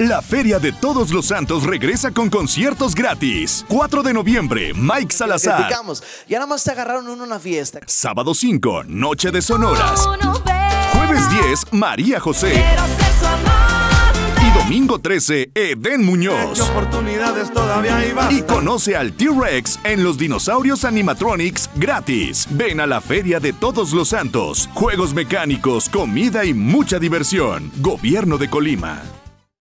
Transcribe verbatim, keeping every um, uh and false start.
La Feria de Todos los Santos regresa con conciertos gratis. cuatro de noviembre, Mike Salazar. Criticamos. Ya nada más te agarraron uno en una fiesta. Sábado cinco, Noche de Sonoras. Jueves diez, María José. Y domingo trece, Edén Muñoz. Oportunidades todavía hay bastante. Y conoce al T-Rex en los Dinosaurios Animatronics gratis. Ven a la Feria de Todos los Santos. Juegos mecánicos, comida y mucha diversión. Gobierno de Colima.